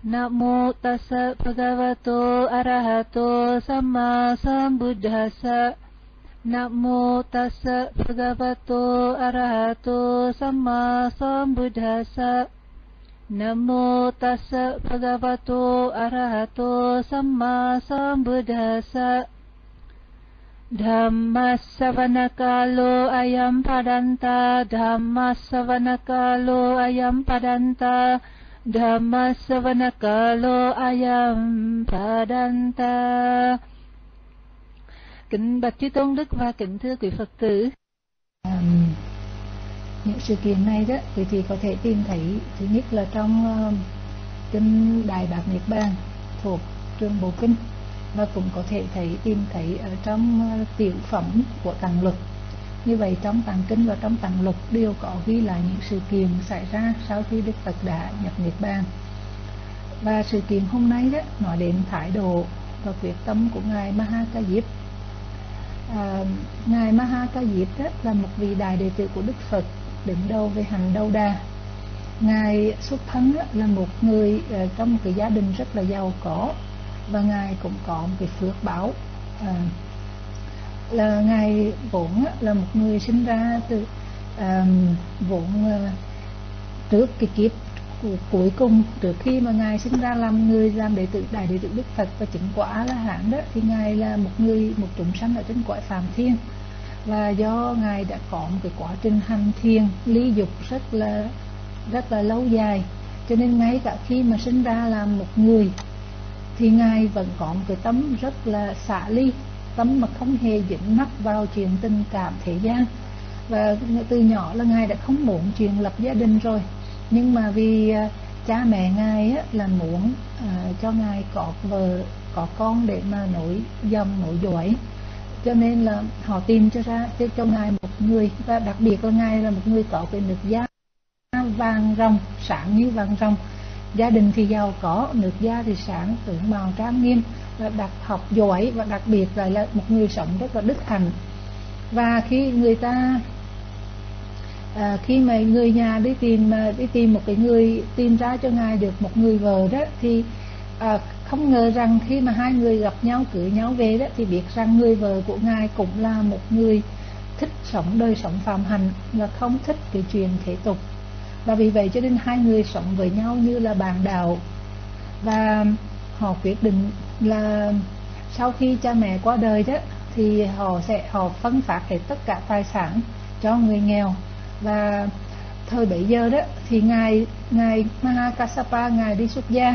Namo tassa bhagavato arahato samma sambuddhassa. Namo tassa bhagavato arahato samma sambuddhassa. Namo tassa bhagavato arahato samma sambuddhassa. Dhammasavanakalo ayam padanta, Dhammasavanakalo ayam padanta, Dhammasavanakalo ayam padanta. Kính bạch Chư Tôn Đức và kính thưa quý Phật tử. Những sự kiện này đó thì có thể tìm thấy thứ nhất là trong kinh Đại Bát Niết Bàn thuộc Trường Bộ Kinh, và cũng có thể tìm thấy ở trong tiểu phẩm của Tạng Luật. Như vậy trong Tạng Kinh và trong Tạng Luật đều có ghi lại những sự kiện xảy ra sau khi Đức Phật đã nhập Niết Bàn. Và sự kiện hôm nay đó nói đến thái độ và quyết tâm của ngài Maha Ca Diếp. Ngài Maha Ca Diếp đó là một vị đại đệ tử của Đức Phật, đứng đầu về hành Đâu Đà. Ngài xuất thân là một người trong một cái gia đình rất là giàu có, và ngài cũng có một cái phước báo là ngài vốn là một người sinh ra từ vốn trước cái kiếp cuối cùng, trước khi mà ngài sinh ra làm đệ tử đại đệ tử Đức Phật và chứng quả A La Hán đó, thì ngài là một chúng sanh ở trên cõi phàm thiên. Và do ngài đã có một cái quá trình hành thiền ly dục rất là lâu dài, cho nên ngay cả khi mà sinh ra làm một người thì ngài vẫn có một cái tâm rất là xả ly, tâm mà không hề dính mắc vào chuyện tình cảm thế gian. Và từ nhỏ là ngài đã không muốn chuyện lập gia đình rồi, nhưng mà vì cha mẹ ngài là muốn cho ngài có vợ có con để mà nối dòng nối dõi, cho nên là họ tìm cho ngài một người, và đặc biệt là ngài là một người có cái nước da vàng ròng, sáng như vàng ròng. Gia đình thì giàu có, nước da thì sáng, tướng mạo trang nghiêm, và học giỏi, và đặc biệt là một người sống rất là đức hạnh. Và khi mà người nhà đi tìm một cái người, tìm ra cho ngài được một người vợ đó, thì không ngờ rằng khi mà hai người gặp nhau, cưới nhau về đó, thì biết rằng người vợ của ngài cũng là một người thích sống đời sống phàm hành và không thích cái chuyện thế tục. Và vì vậy cho nên hai người sống với nhau như là bạn đạo. Và họ quyết định là sau khi cha mẹ qua đời đó, thì họ phân phát hết tất cả tài sản cho người nghèo. Và thời bấy giờ đó thì ngài Maha Kassapa ngài đi xuất gia.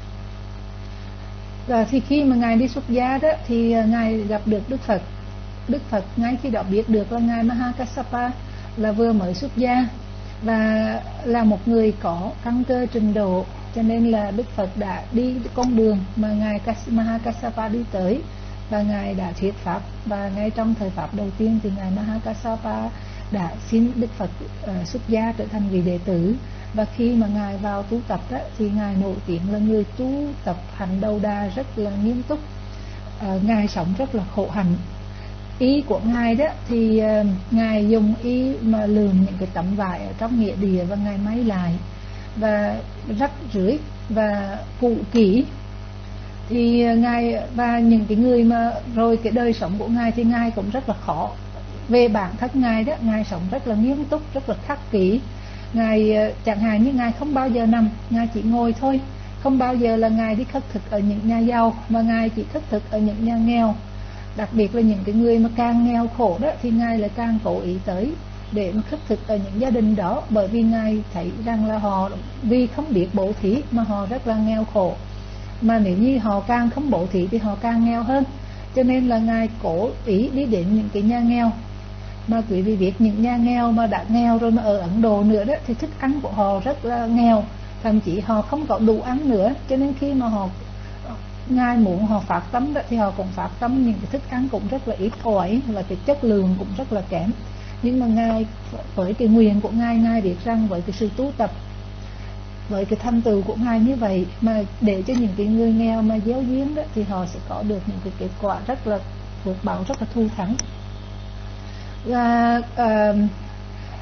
Và thì khi mà ngài đi xuất gia đó thì ngài gặp được Đức Phật. Đức Phật ngay khi đó biết được là ngài Maha Kassapa là vừa mới xuất gia và là một người có căn cơ trình độ, cho nên là Đức Phật đã đi con đường mà ngài Maha Kassapa đi tới, và ngài đã thuyết pháp. Và ngay trong thời pháp đầu tiên thì ngài Maha Kassapa đã xin Đức Phật xuất gia trở thành vị đệ tử. Và khi mà ngài vào tu tập đó, thì ngài nổi tiếng là người tu tập hành Đâu Đà rất là nghiêm túc. Ngài sống rất là khổ hạnh. Ý của ngài đó thì ngài dùng ý mà lườm những cái tấm vải ở trong nghĩa địa, và ngài may lại và rắc rưới và cụ kỹ. Thì ngài và những cái người mà rồi cái đời sống của ngài thì ngài cũng rất là khó. Về bản thân ngài đó, ngài sống rất là nghiêm túc, rất là khắc kỷ. Ngài chẳng hạn như ngài không bao giờ nằm, ngài chỉ ngồi thôi. Không bao giờ là ngài đi khất thực ở những nhà giàu, mà ngài chỉ khất thực ở những nhà nghèo. Đặc biệt là những cái người mà càng nghèo khổ đó thì ngài lại càng cố ý tới để mà khất thực ở những gia đình đó, bởi vì ngài thấy rằng là họ vì không biết bố thí mà họ rất là nghèo khổ, mà nếu như họ càng không bố thí thì họ càng nghèo hơn. Cho nên là ngài cố ý đi đến những cái nhà nghèo. Mà quý vị biết những nhà nghèo mà đã nghèo rồi mà ở Ấn Độ nữa đó, thì thức ăn của họ rất là nghèo, thậm chí họ không có đủ ăn nữa. Cho nên khi mà ngài muốn họ phát tâm đó, thì họ cũng phát tâm những cái thức ăn cũng rất là ít ỏi, và cái chất lượng cũng rất là kém. Nhưng mà ngài với cái nguyện của ngài biết rằng với cái sự tu tập, với cái thành tựu của ngài như vậy, mà để cho những cái người nghèo mà gieo duyên đó, thì họ sẽ có được những cái kết quả rất là phước báo, rất là thu thắng. Và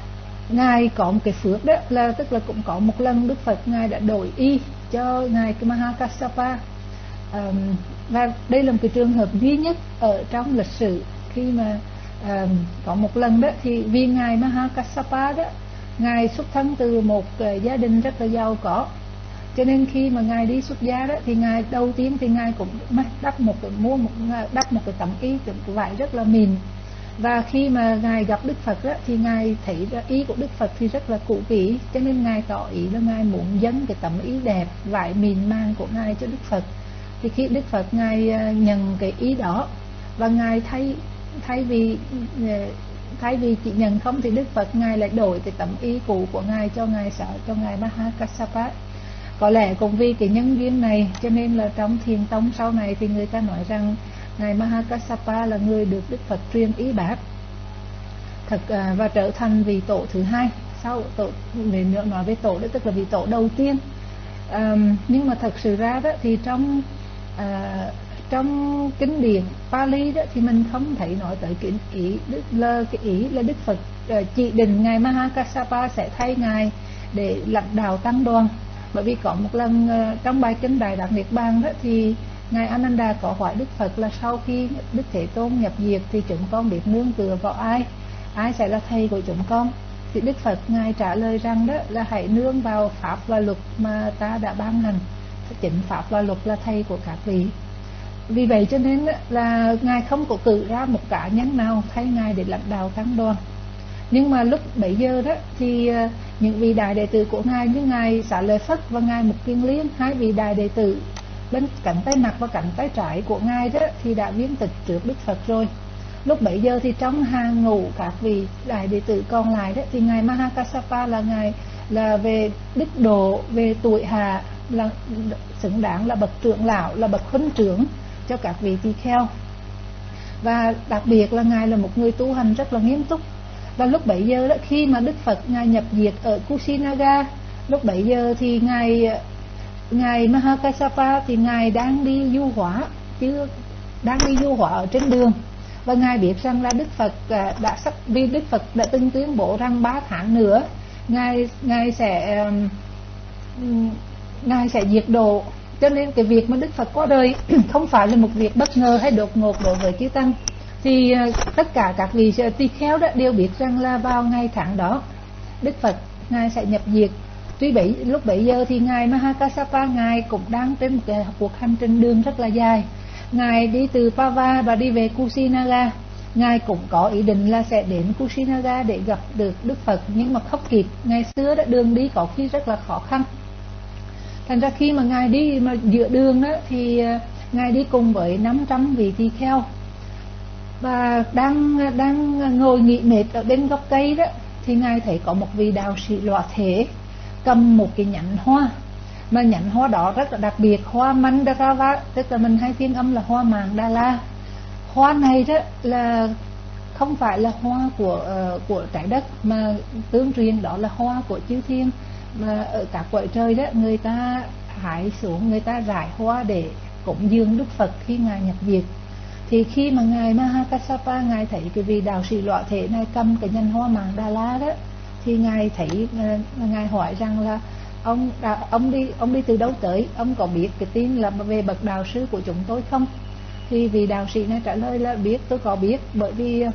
ngài có một cái phước đó là tức là cũng có một lần Đức Phật ngài đã đổi y cho ngài Mahakassapa. Và đây là một cái trường hợp duy nhất ở trong lịch sử khi mà có một lần đó thì vì ngài Mahakassapa đó, ngài xuất thân từ một gia đình rất là giàu có, cho nên khi mà ngài đi xuất gia đó thì ngài đầu tiên thì ngài cũng đắp một cái tấm y vải rất là mịn. Và khi mà ngài gặp Đức Phật đó, thì ngài thấy ý của Đức Phật thì rất là cũ kỹ, cho nên ngài tỏ ý là ngài muốn dâng cái tấm ý đẹp vải mịn màng của ngài cho Đức Phật. Thì khi Đức Phật ngài nhận cái ý đó và ngài thay vì chỉ nhận không thì Đức Phật ngài lại đổi cái tấm y cũ của ngài cho ngài Mahakassapa. Có lẽ cũng vì cái nhân duyên này cho nên là trong Thiền tông sau này thì người ta nói rằng ngài Mahakassapa là người được Đức Phật truyền ý bát và trở thành vị tổ thứ hai. Sau tổ nói về tổ đó tức là vị tổ đầu tiên. Nhưng mà thật sự ra đó thì trong kinh điển Pali đó thì mình không thấy nói tới cái ý là Đức Phật chỉ định ngài Mahakassapa sẽ thay ngài để lãnh đạo tăng đoàn. Bởi vì có một lần trong bài kinh Đại Đẳng Niết Bàn đó thì ngài Ananda có hỏi Đức Phật là sau khi Đức Thế Tôn nhập diệt thì chúng con biết nương tựa vào ai sẽ là thầy của chúng con. Thì Đức Phật ngài trả lời rằng đó là hãy nương vào pháp và luật mà ta đã ban hành. Chính pháp và luật là thầy của các vị. Vì vậy cho nên là ngài không có cử ra một cá nhân nào thay ngài để lãnh đạo tăng đoàn. Nhưng mà lúc bấy giờ đó thì những vị đại đệ tử của ngài như ngài Xá Lợi Phất và ngài Mục Kiền Liên, hai vị đại đệ tử bên cánh tay mặt và cánh tay trái của ngài đó thì đã viếng tịch trước Đức Phật rồi. Lúc bấy giờ thì trong hàng ngũ các vị đại đệ tử còn lại đó thì ngài Mahakassapa là ngài là về đức độ, về tuổi hạ là xứng đáng là bậc trưởng lão, là bậc huấn trưởng cho các vị tỳ kheo. Và đặc biệt là ngài là một người tu hành rất là nghiêm túc. Và lúc bấy giờ đó khi mà Đức Phật ngài nhập diệt ở Kushinaga, lúc bấy giờ thì ngài Mahakassapa thì ngài đang đi du hóa ở trên đường. Và ngài biết rằng là Đức Phật vì Đức Phật đã từng tuyên bố rằng 3 tháng nữa ngài sẽ diệt độ, cho nên cái việc mà Đức Phật qua đời không phải là một việc bất ngờ hay đột ngột đối với chư tăng. Thì tất cả các vị tỳ kheo đó đều biết rằng là vào ngày tháng đó Đức Phật ngài sẽ nhập diệt. Lúc bấy giờ thì ngài Mahakassapa ngài cũng đang trên một cái cuộc hành trình đường rất là dài. Ngài đi từ Pava và đi về Kushinaga. Ngài cũng có ý định là sẽ đến Kushinaga để gặp được Đức Phật, nhưng mà không kịp. Ngày xưa đó đường đi có khi rất là khó khăn. Thành ra khi mà ngài đi mà giữa đường đó thì ngài đi cùng với 500 vị tỳ kheo. Và đang ngồi nghỉ mệt ở bên gốc cây đó thì ngài thấy có một vị đạo sĩ lọa thế cầm một cái nhánh hoa, mà nhánh hoa đó rất là đặc biệt, hoa Mandarava, tức là mình hay phiên âm là hoa màng Đà La. Hoa này đó là không phải là hoa của trái đất, mà tương truyền đó là hoa của chư thiên. Mà ở các cõi trời đó người ta hái xuống, người ta rải hoa để cúng dường Đức Phật khi ngài nhập diệt. Thì khi mà ngài Mahakassapa ngài thấy cái vị đạo sĩ lọa thế này cầm cái nhánh hoa màng Đà La đó, thì ngài thấy, ngài hỏi rằng là ông đi từ đâu tới, ông có biết cái tin là về bậc đạo sư của chúng tôi không? Thì vị đạo sĩ này trả lời là biết, tôi có biết, bởi vì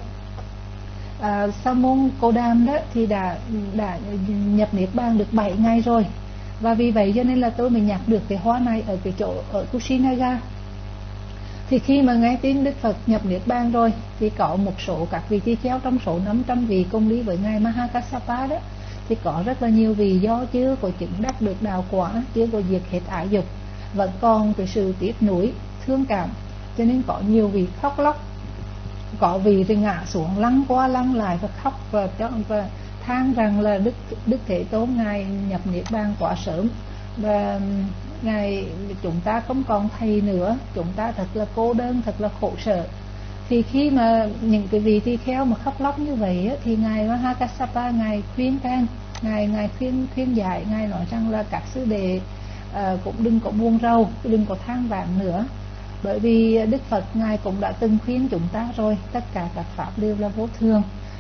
Sa môn Cô Đàm đó thì đã nhập niết bàn được 7 ngày rồi, và vì vậy cho nên là tôi mới nhặt được cái hoa này ở cái chỗ ở Kushinaga. Thì khi mà nghe tin Đức Phật nhập niết bàn rồi thì có một số các vị tỳ kheo trong số 500 vị cùng đi với ngài Mahakassapa đó, thì có rất là nhiều vị do chưa có chứng đắc được đạo quả, chưa có diệt hết ái dục, vẫn còn cái sự tiếc nuối thương cảm, cho nên có nhiều vị khóc lóc, có vị thì ngã xuống lăn qua lăn lại và khóc và than rằng là Đức Thế Tôn ngài nhập niết bàn quá sớm, và chúng ta không còn thầy nữa, chúng ta thật là cô đơn, thật là khổ sở. Thì khi mà những cái vị tỳ kheo mà khóc lóc như vậy á, thì ngài Mahakassapa ngài khuyên can, ngài khuyên giải, ngài nói rằng là các sư đệ cũng đừng có buồn rầu, đừng có than vãn nữa, bởi vì Đức Phật ngài cũng đã từng khuyên chúng ta rồi, tất cả các pháp đều là vô thường,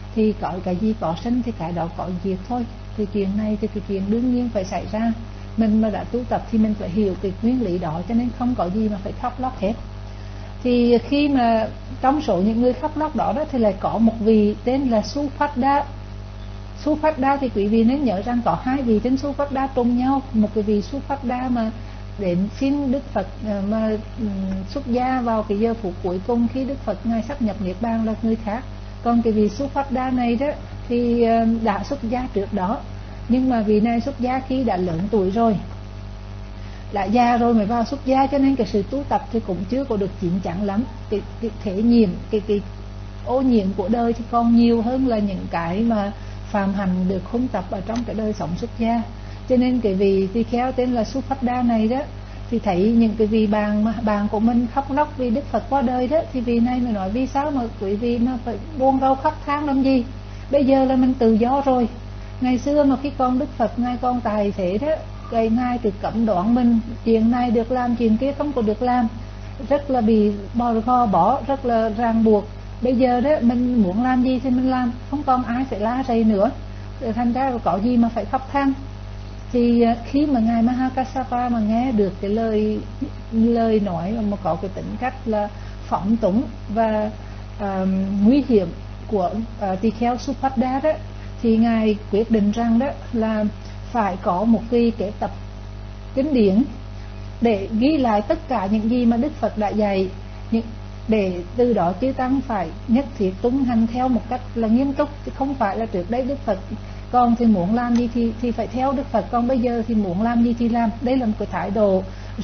thì có cái gì có sinh thì cái đó có diệt thôi. Thì chuyện này thì cái chuyện đương nhiên phải xảy ra. Mình mà đã tu tập thì mình phải hiểu cái nguyên lý đó, cho nên không có gì mà phải khóc lóc hết. Thì khi mà trong số những người khóc lóc đó thì lại có một vị tên là Supada. Supada thì quý vị nên nhớ rằng có hai vị tên Supada trùng nhau. Một cái vị Supada mà đến xin Đức Phật mà xuất gia vào cái giờ phút cuối cùng khi Đức Phật ngài sắp nhập niết bàn là người khác. Còn cái vị Supada này đó thì đã xuất gia trước đó, nhưng mà vị này xuất gia khi đã lớn tuổi rồi, đã già rồi mới vào xuất gia, cho nên cái sự tu tập thì cũng chưa có được chín chắn lắm. Cái thể nhiễm, cái ô nhiễm của đời thì còn nhiều hơn là những cái mà phàm hành được huân tập ở trong cái đời sống xuất gia. Cho nên cái vị tỳ kheo tên là Supada này đó thì thấy những cái vị bạn của mình khóc lóc vì Đức Phật qua đời đó, thì vị này mới nói: vì sao mà quý vị mà phải buồn rầu khóc than làm gì, bây giờ là mình tự do rồi. Ngày xưa mà khi con Đức Phật ngài còn tại thế đó, cái ngài được cấm đoán mình chuyện này được làm, chuyện kia không có được làm, rất là bị gò bó, rất là ràng buộc. Bây giờ đó mình muốn làm gì thì mình làm, không còn ai phải la rầy nữa, thành ra có gì mà phải khóc than. Thì khi mà ngài Mahakassapa mà nghe được cái lời nói mà có cái tính cách là phóng túng và nguy hiểm của tỳ kheo Supada đó, thì ngài quyết định rằng đó là phải có một cái tập kinh điển để ghi lại tất cả những gì mà Đức Phật đã dạy, để từ đó chư tăng phải nhất thiết tuân hành theo một cách là nghiêm túc, chứ không phải là trước đây Đức Phật con thì muốn làm gì thì phải theo Đức Phật, con bây giờ thì muốn làm gì thì làm. Đây là một cái thái độ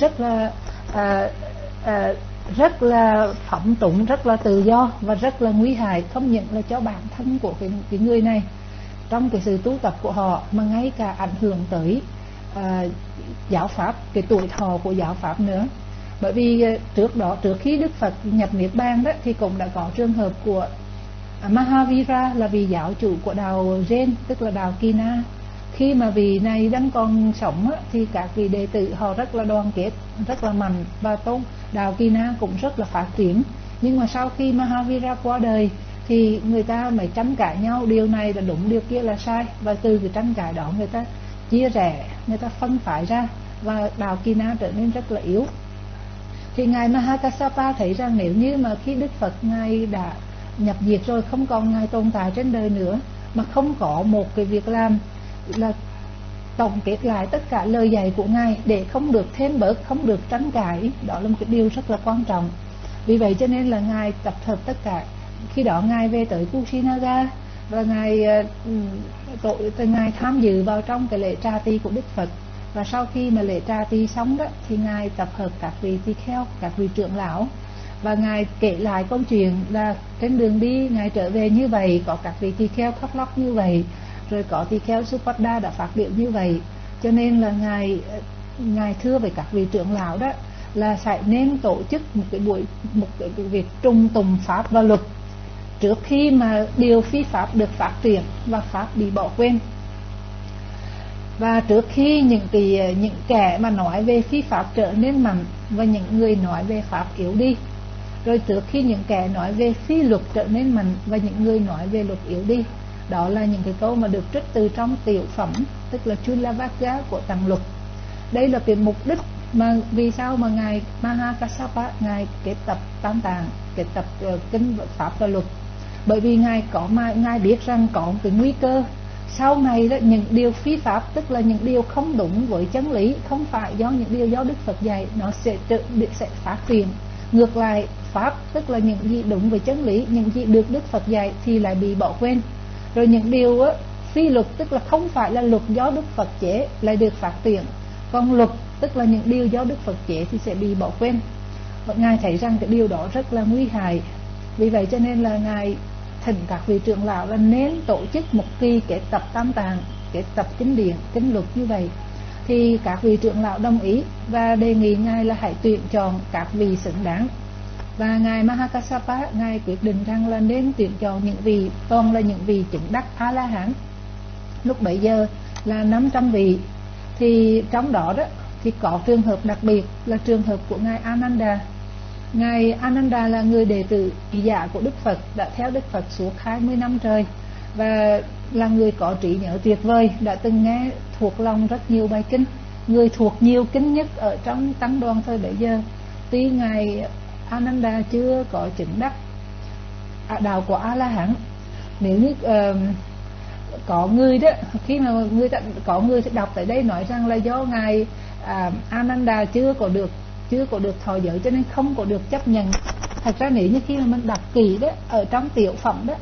rất là phóng túng, rất là tự do và rất là nguy hại, không những là cho bản thân của cái người này trong cái sự tu tập của họ, mà ngay cả ảnh hưởng tới giáo pháp, cái tuổi thọ của giáo pháp nữa. Bởi vì trước khi Đức Phật nhập niết bàn đó thì cũng đã có trường hợp của Mahavira, là vị giáo chủ của đạo Jain, tức là đạo Kina. Khi mà vị này đang còn sống thì các vị đệ tử họ rất là đoàn kết, rất là mạnh và tôn đạo Kina cũng rất là phát triển. Nhưng mà sau khi Mahavira qua đời thì người ta mới tranh cãi nhau, điều này là đúng, điều kia là sai, và từ cái tranh cãi đó người ta chia rẽ, người ta phân phái ra và đạo Kina trở nên rất là yếu. Thì ngài Mahakassapa thấy rằng nếu như mà khi Đức Phật ngài đã nhập diệt rồi, không còn ngài tồn tại trên đời nữa, mà không có một cái việc làm là tổng kết lại tất cả lời dạy của ngài để không được thêm bớt, không được tranh cãi, đó là một cái điều rất là quan trọng. Vì vậy cho nên là ngài tập hợp tất cả. Khi đó ngài về tới Kushinaga và ngài tham dự vào trong cái lễ tra ti của Đức Phật. Và sau khi mà lễ tra ti xong đó thì ngài tập hợp các vị tỳ kheo, các vị trưởng lão, và ngài kể lại câu chuyện là trên đường đi ngài trở về như vậy, có các vị tỳ kheo khóc lóc như vậy, rồi có tỳ kheo Supada đã phát biểu như vậy. Cho nên là ngài thưa với các vị trưởng lão đó là phải nên tổ chức một cái việc trung tùng pháp và luật trước khi mà điều phi pháp được phát triển và pháp bị bỏ quên. Và trước khi những kẻ mà nói về phi pháp trở nên mạnh và những người nói về pháp yếu đi, rồi trước khi những kẻ nói về phi luật trở nên mạnh và những người nói về luật yếu đi. Đó là những cái câu mà được trích từ trong tiểu phẩm, tức là Chulavagga của Tạng Luật. Đây là cái mục đích mà vì sao mà ngài Mahakassapa ngài kết tập Tam Tạng, kết tập kinh pháp và luật. Bởi vì ngài biết rằng có cái nguy cơ sau này đó, những điều phi pháp, tức là những điều không đúng với chân lý, không phải do những điều do Đức Phật dạy, nó sẽ phát triển. Ngược lại, pháp tức là những gì đúng với chân lý, những gì được Đức Phật dạy thì lại bị bỏ quên. Rồi những điều phi luật, tức là không phải là luật do Đức Phật chế, lại được phát triển. Còn luật tức là những điều do Đức Phật chế thì sẽ bị bỏ quên. Và ngài thấy rằng cái điều đó rất là nguy hại. Vì vậy cho nên là ngài thỉnh các vị trưởng lão là nên tổ chức một kỳ kết tập Tam Tạng, kết tập kinh điển, kinh luật như vậy. Thì các vị trưởng lão đồng ý và đề nghị ngài là hãy tuyển chọn các vị xứng đáng. Và ngài Mahakassapa ngài quyết định rằng là nên tuyển chọn những vị toàn là những vị chứng đắc A La Hán. Lúc bấy giờ là 500 vị. Thì trong đó thì có trường hợp đặc biệt là trường hợp của ngài Ananda. Ngài Ananda là người đệ tử giả của Đức Phật, đã theo Đức Phật suốt 20 năm trời. và là người có trí nhớ tuyệt vời, đã từng nghe thuộc lòng rất nhiều bài kinh, người thuộc nhiều kinh nhất ở trong tăng đoàn thời bấy giờ. Tuy ngài Ananda chưa có chứng đắc đạo quả A La Hán, nếu như có người đó, khi mà có người sẽ đọc tại đây nói rằng là do ngài Ananda chưa có được thọ giới cho nên không có được chấp nhận. Thật ra nếu như khi mà mình đọc kỹ đó ở trong tiểu phẩm đó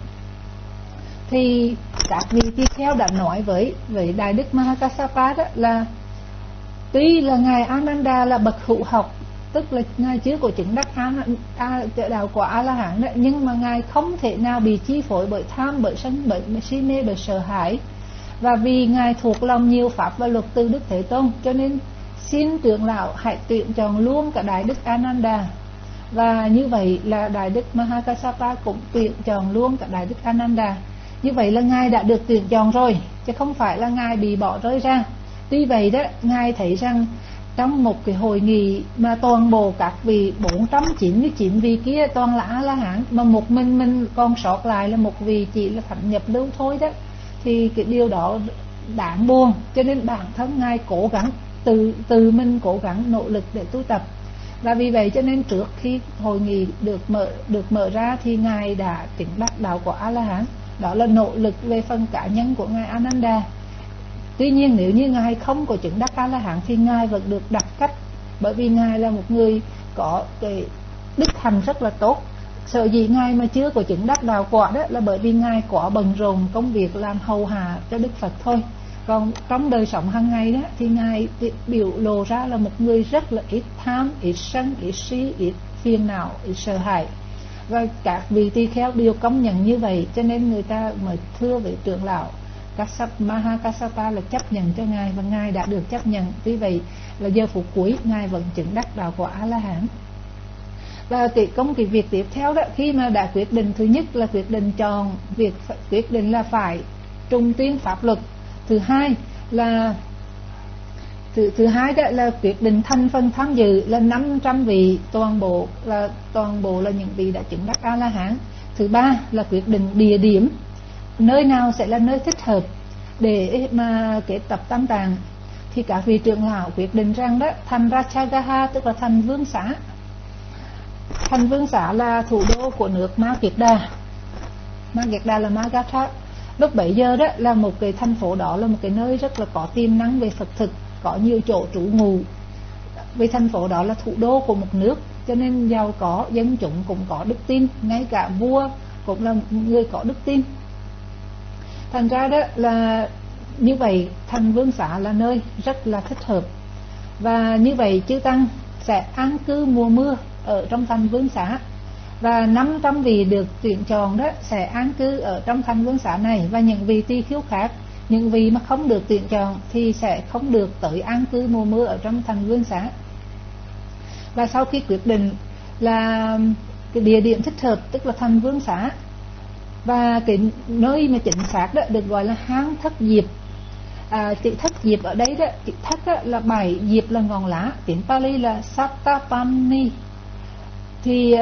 thì các vị tỳ kheo đã nói với Đại Đức Mahakassapa đó là tuy là ngài Ananda là bậc hữu học, tức là ngài chưa có chứng đắc đạo quả A La Hán đó, nhưng mà ngài không thể nào bị chi phối bởi tham, bởi sân, bởi si mê, bởi sợ hãi, và vì ngài thuộc lòng nhiều pháp và luật từ Đức Thế Tôn, cho nên xin trưởng lão hãy tuyển chọn luôn cả Đại Đức Ananda. Và như vậy là Đại Đức Mahakassapa cũng tuyển chọn luôn cả Đại Đức Ananda. Như vậy là ngài đã được tuyển chọn rồi, chứ không phải là ngài bị bỏ rơi ra. Tuy vậy đó, ngài thấy rằng trong một cái hội nghị mà toàn bộ các vị 499 vị kia toàn là A La Hán, mà một mình còn sót lại là một vị chỉ là thánh nhập lưu thôi đó, thì cái điều đó đáng buồn. Cho nên bản thân ngài cố gắng tự mình cố gắng nỗ lực để tu tập. Và vì vậy cho nên trước khi hội nghị được mở ra thì ngài đã chứng đắc đạo của A La Hán. Đó là nỗ lực về phần cá nhân của ngài Ananda. Tuy nhiên nếu như ngài không có chứng đắc A La Hán thì ngài vẫn được đặt cách, bởi vì ngài là một người có cái đức hành rất là tốt. Sợ gì ngài mà chưa có chứng đắc đạo quả đó là bởi vì ngài quá bận rộn công việc làm hầu hạ cho Đức Phật thôi. Còn trong đời sống hàng ngày đó thì ngài biểu lộ ra là một người rất là ít tham, ít sân, ít si, ít phiền não, ít sợ hãi. Và các vị tỳ kheo đều công nhận như vậy, cho nên người ta mới thưa với trưởng lão Mahakassapa là chấp nhận cho ngài, và ngài đã được chấp nhận. Vì vậy là giờ phút cuối ngài vẫn chứng đắc đạo quả A La Hán. Và cái việc tiếp theo đó, khi mà đã quyết định, thứ nhất là quyết định chọn việc, quyết định là phải trung tuyên pháp luật. Thứ hai đó là quyết định thành phần tham dự là 500 vị, toàn bộ là những vị đã chứng đắc A La Hán. Thứ ba là quyết định địa điểm, nơi nào sẽ là nơi thích hợp để mà kết tập tam tạng. Thì các vị trưởng lão quyết định rằng đó thành Ratchagaha, tức là thành Vương Xá. Thành Vương Xá là thủ đô của nước Ma Kiệt Đà. Ma Kiệt Đà là Magadha. Lúc bấy giờ đó là một cái thành phố, đó là một cái nơi rất là có tiềm năng về Phật thực, có nhiều chỗ trú ngụ. Vì thành phố đó là thủ đô của một nước, cho nên giàu có, dân chúng cũng có đức tin, ngay cả vua cũng là người có đức tin. Thành ra đó là như vậy, thành Vương Xá là nơi rất là thích hợp. Và như vậy chư tăng sẽ an cư mùa mưa ở trong thành Vương Xá. Và 500 vị được tuyển chọn đó sẽ an cư ở trong thành Vương Xá này. Và những vị tỳ kheo khác, những vị mà không được tuyển chọn thì sẽ không được tới an cư mùa mưa ở trong thành Vương Xá. Và sau khi quyết định là cái địa điểm thích hợp, tức là thành Vương Xá, và cái nơi mà chính xác đó được gọi là hang Thất Diệp. Chữ Thất Diệp ở đây đó, chữ Thất đó là 7, Diệp là ngọn lá, tiếng Pali là Sattapani. Thì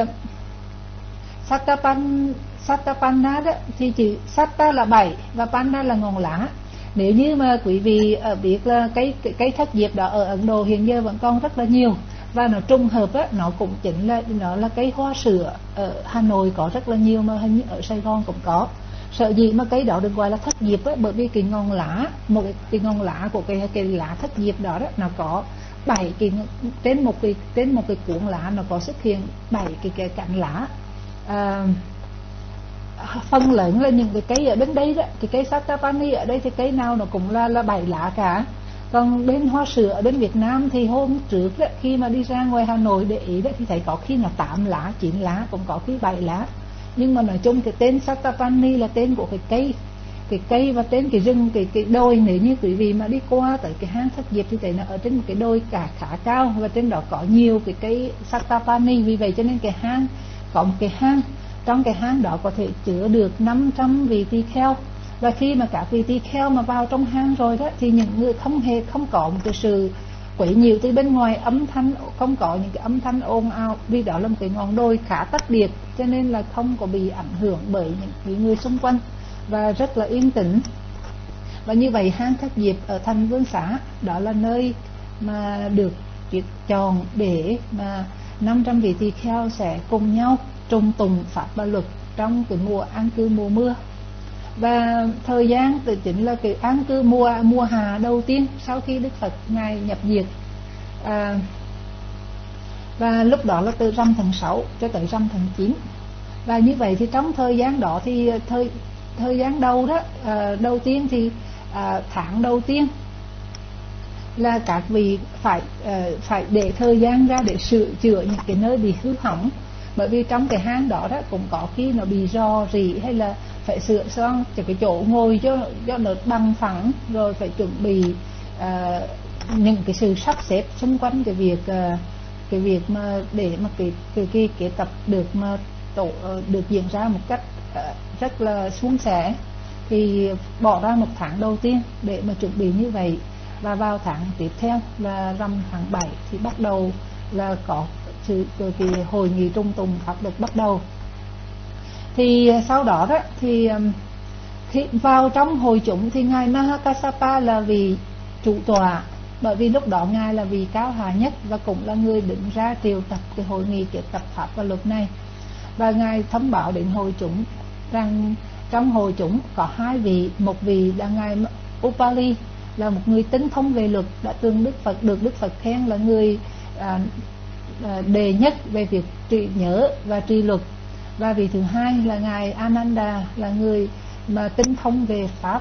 Sattapanna đó thì chữ Satta là 7 và Panna là ngọn lá. Nếu như mà quý vị biết là cái Thất Diệp đó ở Ấn Độ hiện giờ vẫn còn rất là nhiều, và nó trùng hợp á, nó cũng chính là nó là cây hoa sữa. Ở Hà Nội có rất là nhiều, mà hình như ở Sài Gòn cũng có. Sợ gì mà cây đó được gọi là Thất Diệp á, bởi vì cái ngọn lá, cái ngọn lá của cái lá Thất Diệp đó nó có 7 cái, trên một cái cuộn lá nó có xuất hiện 7 cái cành lá. Phần lớn là những cái cây ở đến đây đó, cái cây Sattapani ở đây thì cây nào nó cũng là 7 lá cả. Còn bên hoa sữa ở bên Việt Nam thì hôm trước đó, khi mà đi ra ngoài Hà Nội để ý đó, thì thấy có khi là 8 lá, 9 lá, cũng có khi 7 lá. Nhưng mà nói chung cái tên Sattapani là tên của cái cây và tên cái rừng, cái đồi. Nếu như quý vị mà đi qua tới cái hang Thất Diệp thì thấy nó ở trên một cái đồi khá cao, và trên đó có nhiều cái cây Sattapani. Vì vậy cho nên cái hang, có một cái hang, trong cái hang đó có thể chứa được 500 vị tỳ kheo. Và khi mà các vị tỳ kheo mà vào trong hang rồi đó, thì những người không có một cái sự quấy nhiễu từ bên ngoài, âm thanh không có những cái âm thanh ồn ào, vì đó là một cái ngọn đồi khá tách biệt, cho nên là không có bị ảnh hưởng bởi những người xung quanh. và rất là yên tĩnh. Và như vậy hang Thất Diệp ở thành Vương Xá đó là nơi mà được chọn để mà 500 vị tỳ kheo sẽ cùng nhau trùng tùng pháp và luật trong cái mùa an cư mùa mưa. Và thời gian tự chính là cái an cư mùa hạ đầu tiên sau khi Đức Phật ngài nhập diệt, và lúc đó là từ rằm tháng 6 cho tới rằm tháng 9. Và như vậy thì trong thời gian đó thì thời gian đầu đó, đầu tiên thì tháng đầu tiên là các vị phải để thời gian ra để sửa chữa những cái nơi bị hư hỏng, bởi vì trong cái hang đó cũng có khi nó bị rò rỉ, hay là phải sửa sang cái chỗ ngồi cho nó bằng phẳng, rồi phải chuẩn bị những cái sự sắp xếp xung quanh cái việc mà để mà cái tập được mà được diễn ra một cách rất là suôn sẻ. Thì bỏ ra một tháng đầu tiên để mà chuẩn bị như vậy, và vào tháng tiếp theo là rằm tháng 7 thì bắt đầu là có cái hội nghị trung tùng pháp luật bắt đầu. Thì sau đó thì khi vào trong hội chúng thì ngài Mahakassapa là vị chủ tọa, bởi vì lúc đó ngài là vị cao hạ nhất và cũng là người đứng ra triệu tập cái hội nghị kết tập pháp và luật này. Và ngài thông báo đến hội chúng rằng trong hội chúng có hai vị, một vị là ngài Upali, là một người tinh thông về luật, đã từng được Đức Phật khen là người đề nhất về việc nhớ và trì luật. Và vị thứ hai là ngài Ananda, là người mà tinh thông về pháp.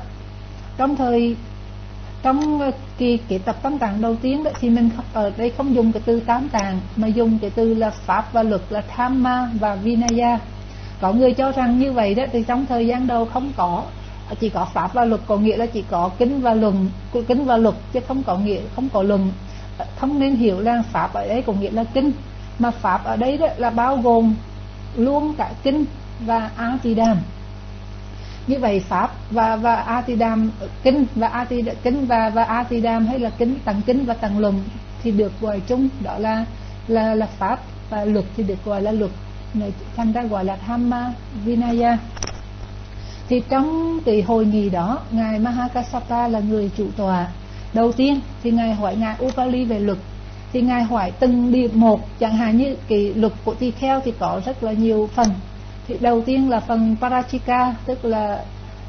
Trong kỳ tập tam tạng đầu tiên đó, thì mình ở đây không dùng cái từ tám tạng mà dùng cái từ là pháp và luật, là Dhamma và Vinaya. Có người cho rằng như vậy đó, thì trong thời gian đầu không có, chỉ có pháp và luật, có nghĩa là chỉ có kinh và luật, chứ không có luận. Không nên hiểu là pháp ở đây có nghĩa là kinh, mà pháp ở đây đó là bao gồm luôn cả kinh và Atidam. Như vậy pháp và Atidam, kinh và Atidam, hay là tầng kinh và tầng luận thì được gọi chung đó là pháp, và luật thì được gọi là luật, thành ra gọi là Dhamma Vinaya. Thì trong cái hội nghị đó, ngài Mahakassapa là người chủ tọa. Đầu tiên thì ngài hỏi ngài Upali về luật, thì ngài hỏi từng điểm một. Chẳng hạn như cái luật của tỳ kheo thì có rất là nhiều phần. Thì đầu tiên là phần Parachika, tức là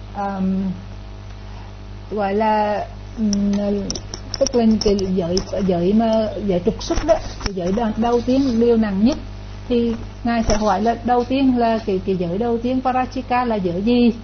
gọi là cái giới trục xuất đó, cái giới đầu tiên điều nặng nhất. Thì ngài sẽ hỏi là đầu tiên là cái giới đầu tiên Parachika là giới gì,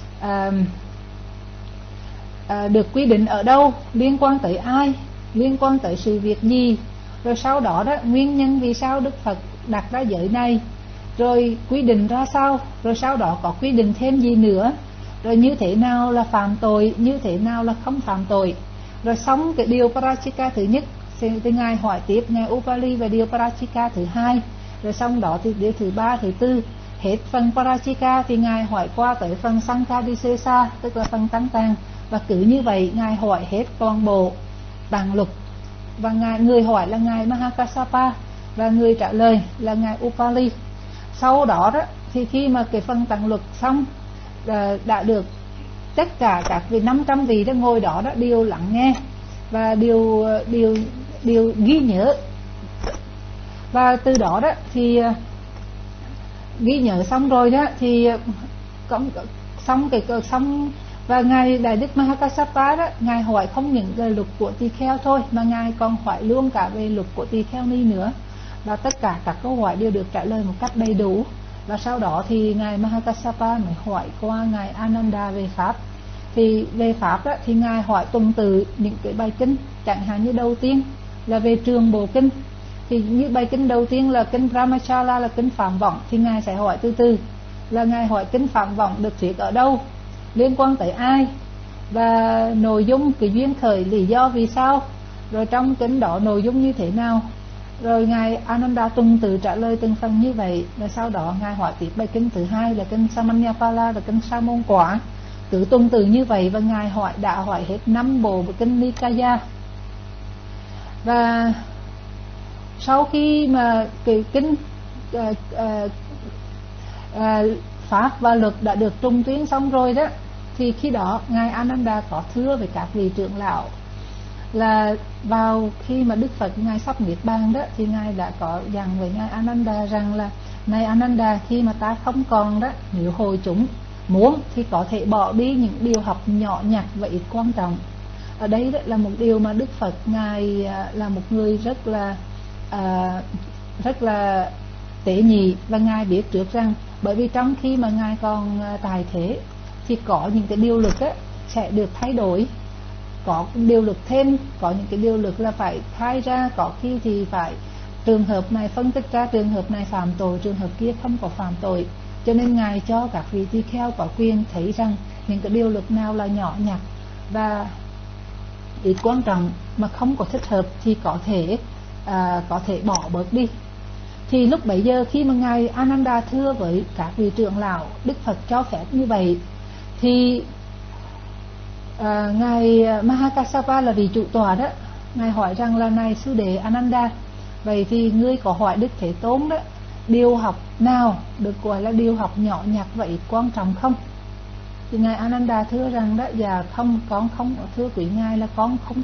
được quy định ở đâu, liên quan tới ai, liên quan tới sự việc gì, rồi sau đó nguyên nhân vì sao Đức Phật đặt ra giới này, rồi quy định ra sao, rồi sau đó có quy định thêm gì nữa, rồi như thế nào là phạm tội, như thế nào là không phạm tội. Rồi xong cái điều Parachika thứ nhất thì ngài hỏi tiếp ngài Upali về điều Parachika thứ hai, rồi xong đó thì điều thứ ba, thứ tư. Hết phần Parachika thì ngài hỏi qua tới phần Sankadisesa, tức là phần tăng tàng, và cứ như vậy ngài hỏi hết toàn bộ tạng luật. Và người hỏi là ngài Mahakassapa, và người trả lời là ngài Upali. Sau đó thì khi mà cái phần tạng luật xong, đã được tất cả các vị 500 vị ngồi đó đều lắng nghe và đều ghi nhớ. Và từ đó thì ghi nhớ xong rồi thì xong. Và ngài Đại Đức Mahakassapa ngài hỏi không những về luật của tỳ kheo thôi, mà ngài còn hỏi luôn cả về luật của tỳ kheo ni nữa. Và tất cả các câu hỏi đều được trả lời một cách đầy đủ. Và sau đó thì ngài Mahakassapa mới hỏi qua ngài Ananda về pháp. Thì về pháp thì ngài hỏi tuần tự những cái bài kinh. Chẳng hạn như đầu tiên là về trường bộ kinh, thì như bài kinh đầu tiên là kinh Brahmachala, là kinh phạm vọng, thì ngài sẽ hỏi từ từ là ngài hỏi kinh phạm vọng được thuyết ở đâu, liên quan tới ai, và nội dung cái duyên khởi, lý do vì sao, rồi trong kinh đó nội dung như thế nào. Rồi ngài Ananda tuần tự trả lời từng phần như vậy. Rồi sau đó ngài hỏi tiếp bài kinh thứ hai là kinh Samanyapala, là kinh Sa môn quả, cứ tuần tự như vậy. Và ngài đã hỏi hết 5 bộ kinh Nikaya. Và sau khi mà cái kinh pháp và luật đã được trung tuyến xong rồi đó, thì khi đó ngài Ananda có thưa với các vị trưởng lão là vào khi mà Đức Phật ngài sắp niết bàn đó, thì ngài đã có dặn với ngài Ananda rằng là này Ananda, khi mà ta không còn đó, nếu hội chúng muốn thì có thể bỏ đi những điều học nhỏ nhặt và ít quan trọng. Ở đây đó là một điều mà Đức Phật ngài là một người rất là tế nhị, và ngài biết trước rằng bởi vì trong khi mà ngài còn tại thế thì có những cái điều luật sẽ được thay đổi, có điều luật thêm, có những cái điều luật là phải khai ra, có khi thì phải trường hợp này phân tích ra trường hợp này phạm tội, trường hợp kia không có phạm tội. Cho nên ngài cho các vị tỳ kheo có quyền thấy rằng những cái điều luật nào là nhỏ nhặt và ít quan trọng mà không có thích hợp thì có thể bỏ bớt đi. Thì lúc bấy giờ khi mà ngài Ananda thưa với các vị trưởng lão, Đức Phật cho phép như vậy, thì ngài Mahakassapa là vị chủ tọa đó, ngài hỏi rằng là này sư đệ Ananda, vậy thì ngươi có hỏi Đức Thế Tôn đó, điều học nào được gọi là điều học nhỏ nhặt và ít quan trọng không? Thì ngài Ananda thưa rằng đó, dạ không, con không, thưa quý ngài là con không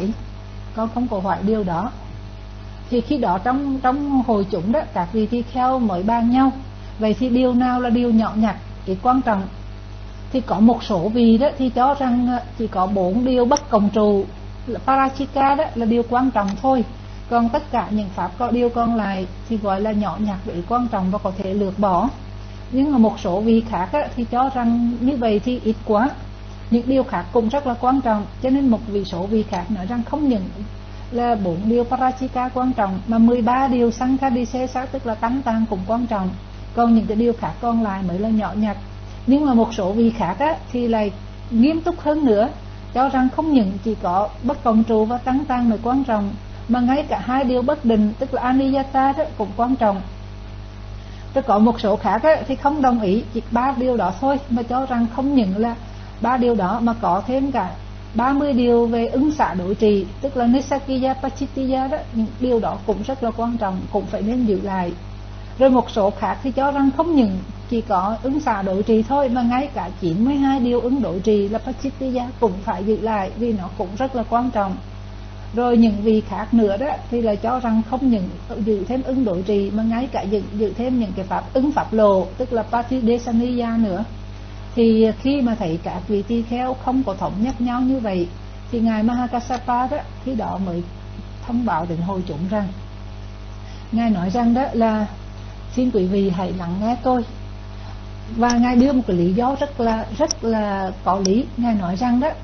có hỏi điều đó. Thì khi đó trong hội chúng đó, các vị tỳ kheo mới bàn nhau, vậy thì điều nào là điều nhỏ nhặt ít quan trọng? Thì có một số vị đó thì cho rằng chỉ có 4 điều bất cộng trụ, parachika đó là điều quan trọng thôi, còn tất cả những pháp có điều còn lại thì gọi là nhỏ nhặt và ít quan trọng và có thể lược bỏ. Nhưng mà một số vị khác thì cho rằng như vậy thì ít quá, những điều khác cũng rất là quan trọng. Cho nên một số vị khác nói rằng không những là 4 điều parachika quan trọng mà 13 điều sankhadisesa tức là tăng tăng cũng quan trọng, còn những cái điều khác còn lại mới là nhỏ nhặt. Nhưng mà một số vị khác thì lại nghiêm túc hơn nữa, cho rằng không những chỉ có bất cộng trụ và tăng tăng mới quan trọng, mà ngay cả 2 điều bất định tức là aniyata đó cũng quan trọng. Rồi có một số khác thì không đồng ý chỉ 3 điều đó thôi, mà cho rằng không những là 3 điều đó mà có thêm cả 30 điều về ứng xạ đối trì tức là Nisakkiya Pachittiya đó, những điều đó cũng rất là quan trọng, cũng phải nên giữ lại. Rồi một số khác thì cho rằng không những chỉ có ứng xạ đối trì thôi, mà ngay cả 92 điều ứng đối trì là Pachittiya cũng phải giữ lại vì nó cũng rất là quan trọng. Rồi những vị khác nữa đó thì là cho rằng không những giữ thêm ứng đối trì mà ngay cả giữ thêm những cái pháp ứng pháp lộ tức là Patidesaniya nữa. Thì khi mà thấy các vị tỳ kheo không có thống nhất nhau như vậy, thì ngài Mahakassapa đó khi đó mới thông báo đến hội chúng rằng, ngài nói rằng đó là xin quý vị hãy lắng nghe tôi. Và ngài đưa một cái lý do rất là có lý. Ngài nói rằng đó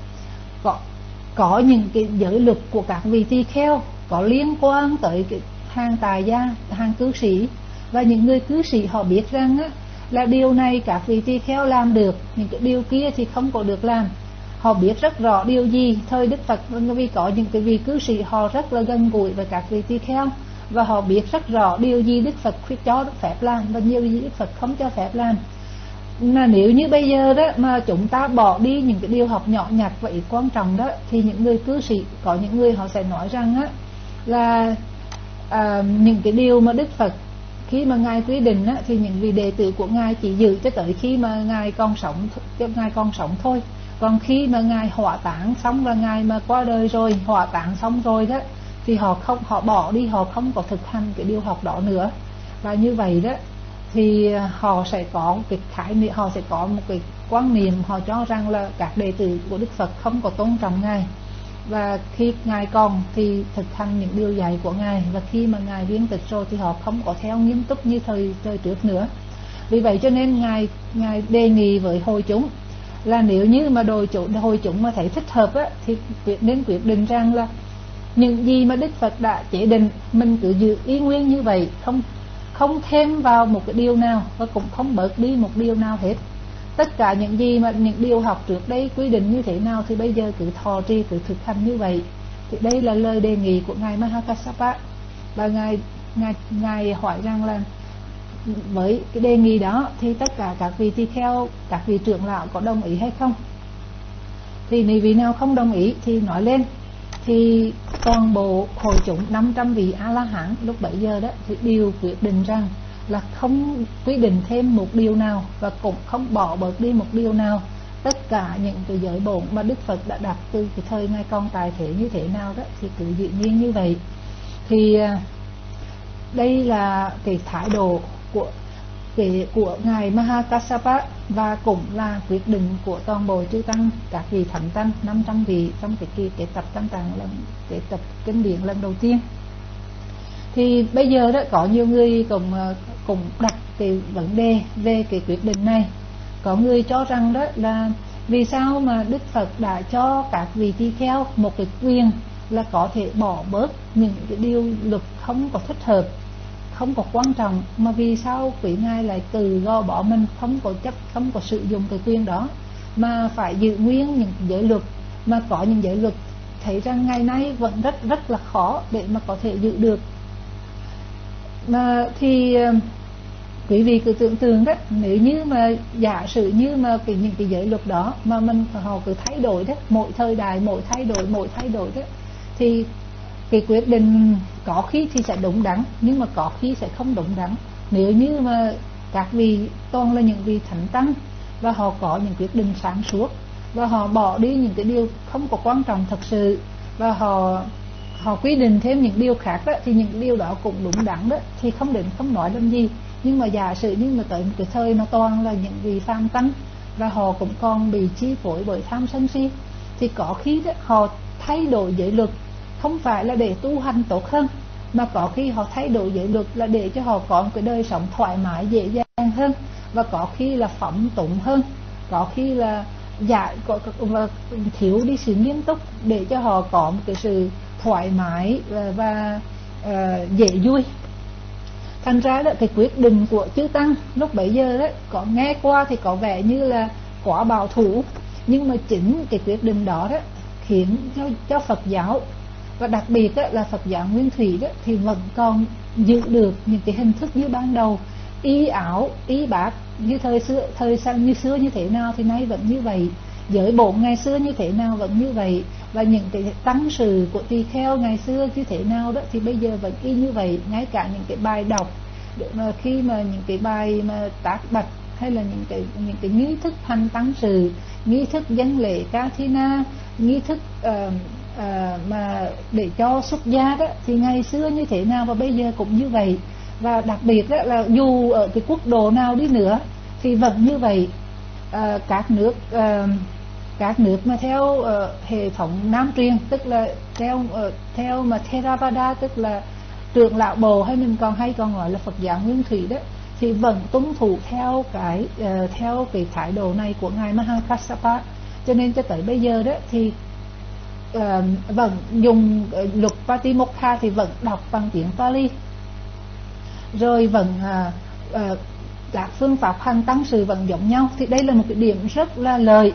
có những cái giới luật của các vị tỳ kheo có liên quan tới cái hàng tài gia, hàng cư sĩ, và những người cư sĩ họ biết rằng là điều này các vị tỳ kheo làm được, những cái điều kia thì không có được làm. Họ biết rất rõ điều gì. Thời Đức Phật vì có những cái vị cư sĩ họ rất là gần gũi với các vị tỳ kheo, và họ biết rất rõ điều gì Đức Phật cho phép làm và nhiều gì Đức Phật không cho phép làm. Mà nếu như bây giờ đó mà chúng ta bỏ đi những cái điều học nhỏ nhặt và ít quan trọng đó, thì những người cư sĩ, có những người họ sẽ nói rằng là những cái điều mà Đức Phật khi mà ngài quy định thì những vị đệ tử của ngài chỉ giữ cho tới khi mà ngài còn sống thôi. Còn khi mà ngài hỏa táng xong và ngài mà qua đời rồi, hỏa táng xong rồi đó, thì họ bỏ đi, họ không có thực hành cái điều học đó nữa. Và như vậy đó thì họ sẽ có cái khái niệm, họ sẽ có một cái quan niệm, họ cho rằng là các đệ tử của Đức Phật không có tôn trọng ngài, và khi ngài còn thì thực hành những điều dạy của ngài, và khi mà ngài viên tịch rồi thì họ không có theo nghiêm túc như thời trước nữa. Vì vậy cho nên ngài đề nghị với hội chúng là nếu như mà hội chúng mà thấy thích hợp thì nên quyết định rằng là những gì mà Đức Phật đã chế định mình cứ giữ y nguyên như vậy, không thêm vào một cái điều nào và cũng không bớt đi một điều nào hết. Tất cả những gì mà những điều học trước đây quy định như thế nào thì bây giờ cứ thọ trì, cứ thực hành như vậy. Thì đây là lời đề nghị của ngài Mahakassapa. Và ngài hỏi rằng là với cái đề nghị đó thì tất cả các vị tỳ kheo, các vị trưởng lão có đồng ý hay không? Thì nếu vị nào không đồng ý thì nói lên. Thì toàn bộ hội chúng 500 vị A-la-hán lúc bấy giờ đó thì đều quyết định rằng là không quy định thêm một điều nào và cũng không bỏ bớt đi một điều nào, tất cả những cái giới bổn mà Đức Phật đã đặt từ cái thời ngài còn tại thế như thế nào đó thì cứ giữ nguyên như vậy. Thì đây là cái thái độ của ngài Mahakassapa, và cũng là quyết định của toàn bộ chư tăng, các vị thánh tăng 500 vị trong cái tập tăng tạng lần, cái tập kinh điển lần đầu tiên. Thì bây giờ đó có nhiều người cũng đặt cái vấn đề về cái quyết định này. Có người cho rằng đó là vì sao mà Đức Phật đã cho các vị tỳ kheo một cái quyền là có thể bỏ bớt những cái điều luật không có thích hợp, không có quan trọng, mà vì sao quý ngài lại từ gò bỏ mình, không có sử dụng cái quyền đó, mà phải giữ nguyên những giới luật. Mà có những giới luật thấy rằng ngày nay vẫn rất là khó để mà có thể giữ được. Mà thì quý vị cứ tưởng tượng đó, nếu như mà giả sử như mà những cái giới luật đó mà họ cứ thay đổi đó, mỗi thời đại mỗi thay đổi đó, thì cái quyết định có khi thì sẽ đúng đắn, nhưng mà có khi sẽ không đúng đắn. Nếu như mà các vị toàn là những vị thánh tăng và họ có những quyết định sáng suốt, và họ bỏ đi những cái điều không có quan trọng thật sự, và họ quy định thêm những điều khác đó, thì những điều đó cũng đúng đắn đó, thì không nói làm gì. Nhưng mà giả sử như mà tới một cái thời mà toàn là những vị phàm tăng và họ cũng còn bị chi phối bởi tham sân si, thì có khi đó họ thay đổi giới luật không phải là để tu hành tốt hơn, mà có khi họ thay đổi giới luật là để cho họ có một cái đời sống thoải mái dễ dàng hơn, và có khi là phóng túng hơn, có khi là và thiếu đi sự nghiêm túc để cho họ có một cái sự thoải mái và dễ vui. Thành ra đó, cái quyết định của chư tăng lúc bấy giờ đó có nghe qua thì có vẻ như là quá bảo thủ, nhưng mà chính cái quyết định đó đó khiến cho Phật giáo, và đặc biệt đó là Phật giáo Nguyên Thủy đó, thì vẫn còn giữ được những cái hình thức như ban đầu, y ảo y bát như thời xưa như thế nào thì nay vẫn như vậy, giới bổn ngày xưa như thế nào vẫn như vậy, và những cái tăng sự của tỳ kheo ngày xưa như thế nào đó thì bây giờ vẫn y như vậy. Ngay cả những cái bài đọc, khi mà những cái bài mà tác bạch, hay là những cái nghi thức hành tăng sự, nghi thức dân lễ ca thi na, nghi thức mà để cho xuất gia đó, thì ngày xưa như thế nào và bây giờ cũng như vậy. Và đặc biệt đó là dù ở cái quốc độ nào đi nữa thì vẫn như vậy. Các nước mà theo hệ thống Nam truyền, tức là theo mà Theravada, tức là trưởng lão Bồ, hay mình còn gọi là Phật giáo Nguyên Thủy đó, thì vẫn tuân thủ theo cái thái độ này của ngài Mahakassapa. Cho nên cho tới bây giờ đó thì vẫn dùng luật Patimokkha thì vẫn đọc bằng tiếng Pali, rồi vẫn các phương pháp hành tăng sự vẫn giống nhau. Thì đây là một cái điểm rất là lợi.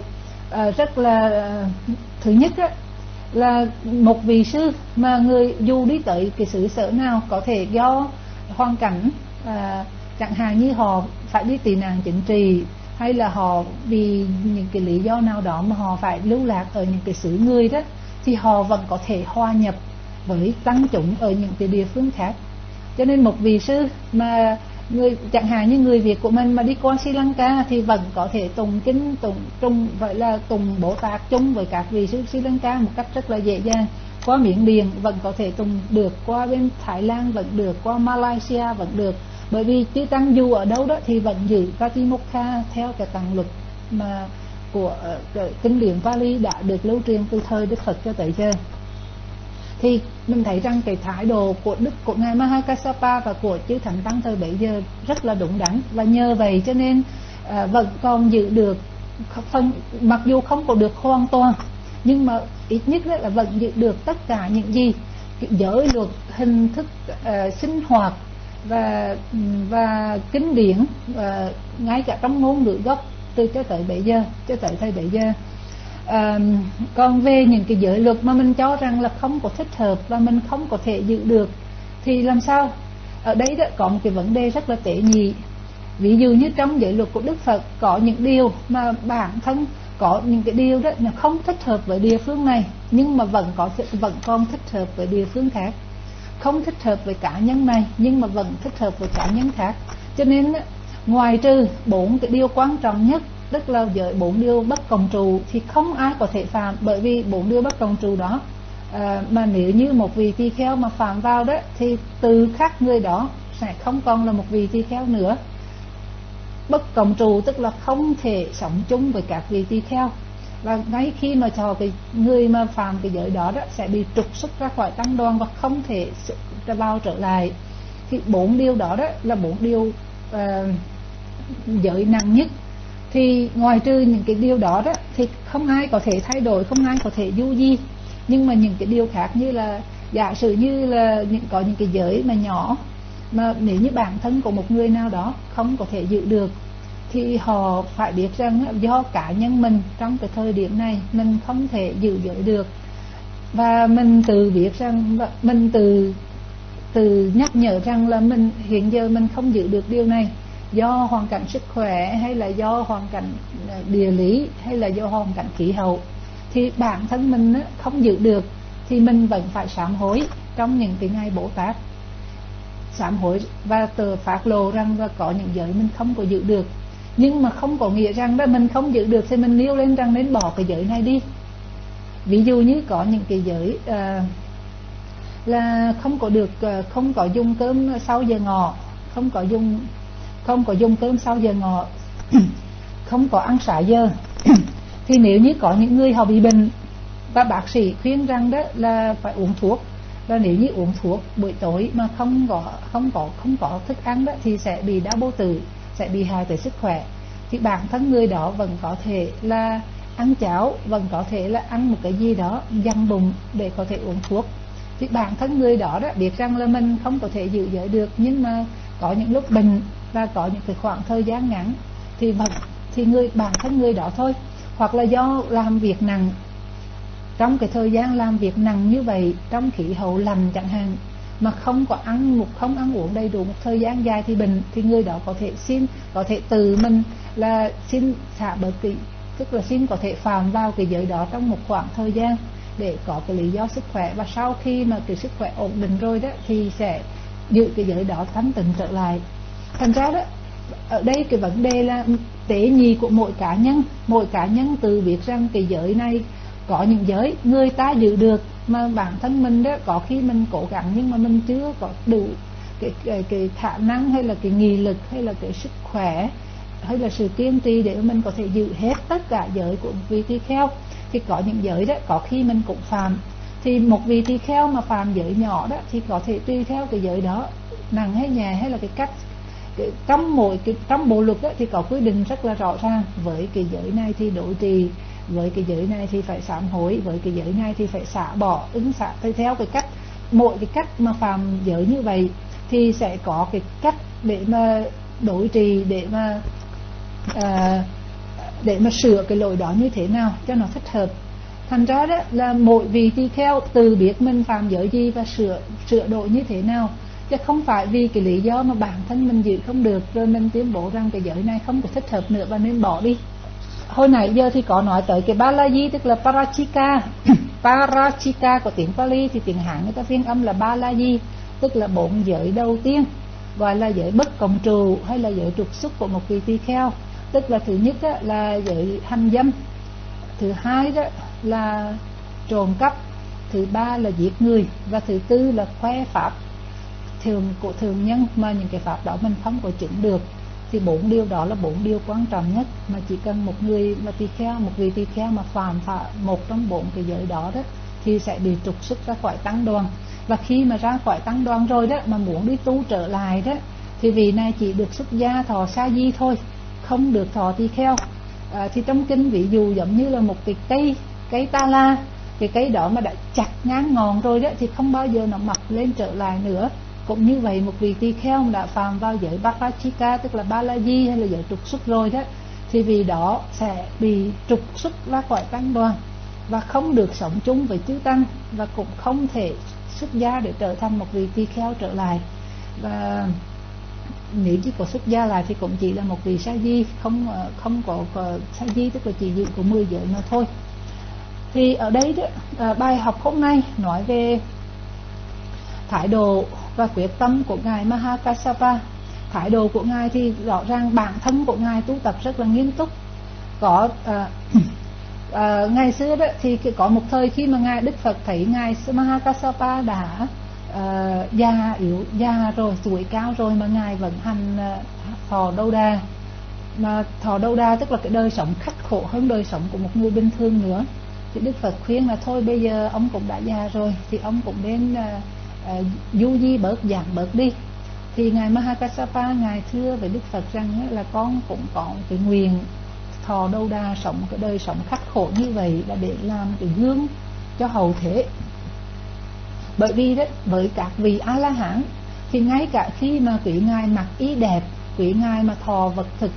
Thứ nhất đó, là một vị sư mà người dù đi tới cái xứ sở nào, có thể do hoàn cảnh, chẳng hạn như họ phải đi tị nạn chính trị, hay là họ vì những cái lý do nào đó mà họ phải lưu lạc ở những cái xứ người đó, thì họ vẫn có thể hòa nhập với tăng chúng ở những cái địa phương khác. Cho nên một vị sư mà chẳng hạn như người Việt của mình mà đi qua Sri Lanka thì vẫn có thể tụng kinh vậy là tụng Bồ Tát chung với các vị sư Sri Lanka một cách rất là dễ dàng. Qua Miến Điện vẫn có thể tụng được, qua bên Thái Lan vẫn được, qua Malaysia vẫn được, bởi vì chư tăng dù ở đâu đó thì vẫn giữ Patimokkha theo cái tạng luật mà của kinh điển Pali đã được lưu truyền từ thời Đức Phật cho tới giờ. Thì mình thấy rằng cái thái độ của ngài Mahakassapa và của chư thánh tăng thời bấy giờ rất là đúng đắn, và nhờ vậy cho nên vẫn còn giữ được mặc dù không có được hoàn toàn, nhưng mà ít nhất là vẫn giữ được tất cả những gì giới luật, hình thức sinh hoạt và kinh điển, ngay cả trong ngôn ngữ gốc từ cho tới thời bấy giờ. Còn về những cái giới luật mà mình cho rằng là không có thích hợp và mình không có thể giữ được thì làm sao? Ở đây đó có một cái vấn đề rất là tế nhị. Ví dụ như trong giới luật của Đức Phật có những điều mà bản thân có những cái điều đó là không thích hợp với địa phương này, nhưng mà vẫn còn thích hợp với địa phương khác. Không thích hợp với cá nhân này nhưng mà vẫn thích hợp với cá nhân khác. Cho nên ngoài trừ 4 cái điều quan trọng nhất tức là giới 4 điều bất cộng trụ thì không ai có thể phạm, bởi vì 4 điều bất cộng trụ đó mà nếu như một vị tỳ kheo mà phạm vào đó thì từ khắc người đó sẽ không còn là một vị tỳ kheo nữa. Bất cộng trụ tức là không thể sống chung với các vị tỳ kheo, và ngay khi mà cho cái người mà phạm cái giới đó sẽ bị trục xuất ra khỏi tăng đoàn và không thể vào trở lại. Thì 4 điều đó là 4 điều giới nặng nhất. Thì ngoài trừ những cái điều đó thì không ai có thể thay đổi, không ai có thể du di. Nhưng mà những cái điều khác như là giả sử như là có những cái giới mà nhỏ mà nếu như bản thân của một người nào đó không có thể giữ được thì họ phải biết rằng do cá nhân mình trong cái thời điểm này mình không thể giữ giới được, và mình tự biết rằng, mình tự nhắc nhở rằng là mình hiện giờ mình không giữ được điều này do hoàn cảnh sức khỏe, hay là do hoàn cảnh địa lý, hay là do hoàn cảnh khí hậu, thì bản thân mình không giữ được thì mình vẫn phải sám hối trong những cái ngày Bồ Tát, sám hối và tự phát lộ rằng là có những giới mình không có giữ được. Nhưng mà không có nghĩa rằng là mình không giữ được thì mình nêu lên rằng nên bỏ cái giới này đi. Ví dụ như có những cái giới là không có được, không có dùng cơm sau giờ ngọ, không có dùng cơm sau giờ ngọ, không có ăn xả giờ. Thì nếu như có những người họ bị bệnh và bác sĩ khuyên rằng đó là phải uống thuốc, và nếu như uống thuốc buổi tối mà không có thức ăn đó thì sẽ bị đau bao tử, sẽ bị hại tới sức khỏe, thì bản thân người đó vẫn có thể là ăn cháo, vẫn có thể là ăn một cái gì đó dằn bụng để có thể uống thuốc. Thì bản thân người đó biết rằng là mình không có thể giữ giới được, nhưng mà có những lúc bệnh và có những cái khoảng thời gian ngắn thì bản thân người đó thôi, hoặc là do làm việc nặng, trong cái thời gian làm việc nặng như vậy, trong khí hậu lạnh chẳng hạn, mà không ăn uống đầy đủ một thời gian dài thì bệnh, thì người đó có thể tự mình là xin xả bớt cái, tức là xin có thể phạm vào cái giới đó trong một khoảng thời gian để có cái lý do sức khỏe, và sau khi mà cái sức khỏe ổn định rồi đó thì sẽ giữ cái giới đó thanh tịnh trở lại. Thành ra đó ở đây cái vấn đề là tế nhị của mỗi cá nhân tự biết rằng cái giới này, có những giới người ta giữ được mà bản thân mình đó có khi mình cố gắng nhưng mà mình chưa có đủ cái khả năng, hay là cái nghị lực, hay là cái sức khỏe, hay là sự kiên trì để mình có thể giữ hết tất cả giới của một vị tỳ kheo. Thì có những giới đó có khi mình cũng phạm, thì một vị tỳ kheo mà phạm giới nhỏ đó thì có thể tùy theo cái giới đó nặng hay nhẹ, hay là cái cách trong bộ luật đó thì có quy định rất là rõ ràng. Với cái giới này thì đối trì, với cái giới này thì phải sám hối, với cái giới này thì phải xả bỏ, ứng xả theo cái cách, mỗi cái cách mà phạm giới như vậy thì sẽ có cái cách để mà đối trì, để mà sửa cái lỗi đó như thế nào cho nó thích hợp. Thành ra đó là mỗi vị tỳ kheo tự biết mình phạm giới gì và sửa đổi như thế nào, chứ không phải vì cái lý do mà bản thân mình giữ không được rồi mình tuyên bố rằng cái giới này không có thích hợp nữa và nên bỏ đi. Hồi nãy giờ thì có nói tới cái Balaji, tức là Parachika. Parachika của tiếng Pali thì tiếng Hán người ta phiên âm là Balaji, tức là 4 giới đầu tiên, gọi là giới bất cộng trụ hay là giới trục xuất của một vị tỳ kheo. Tức là thứ nhất là giới hành dâm, thứ hai đó là trộm cắp, thứ ba là giết người, và thứ tư là khoe pháp của thường nhân mà những cái pháp đó mình không có chứng được. Thì 4 điều đó là 4 điều quan trọng nhất mà chỉ cần một người mà tỳ kheo, một vị tỳ kheo mà phạm một trong 4 cái giới đó thì sẽ bị trục xuất ra khỏi tăng đoàn. Và khi mà ra khỏi tăng đoàn rồi đó mà muốn đi tu trở lại đó thì vị này chỉ được xuất gia thọ sa di thôi, không được thọ tỳ kheo. Thì trong kinh ví dụ giống như là một cái cây ta la, cái cây đó mà đã chặt ngang ngọn rồi đó thì không bao giờ nó mọc lên trở lại nữa. Cũng như vậy, một vị tỳ kheo đã phạm vào giới Parachika, tức là Balaji hay là giới trục xuất rồi đó, thì vì đó sẽ bị trục xuất ra khỏi tăng đoàn và không được sống chung với chư tăng, và cũng không thể xuất gia để trở thành một vị tỳ kheo trở lại. Và nếu chỉ có xuất gia lại thì cũng chỉ là một vị sa di, không có sa di, tức là chỉ giữ của 10 giới mà thôi. Thì ở đây đó, bài học hôm nay nói về thái độ và quyết tâm của ngài Mahakassapa. Thái độ của ngài thì rõ ràng bản thân của ngài tu tập rất là nghiêm túc, có ngày xưa đó thì có một thời khi mà ngài Đức Phật thấy ngài Mahakassapa đã già yếu, già rồi, tuổi cao rồi mà ngài vẫn hành thọ Đâu Đà. Mà thọ Đâu Đà tức là cái đời sống khắc khổ hơn đời sống của một người bình thường nữa. Thì Đức Phật khuyên là thôi bây giờ ông cũng đã già rồi thì ông cũng nên du di bớt, giảm bớt đi. Thì ngài Mahakassapa ngài thưa với Đức Phật rằng là con cũng có cái nguyện thọ Đâu Đà, sống cái đời sống khắc khổ như vậy là để làm cái gương cho hậu thế. Bởi vì đấy, với các vị A La Hán thì ngay cả khi mà quý ngài mặc y đẹp, quý ngài mà thọ vật thực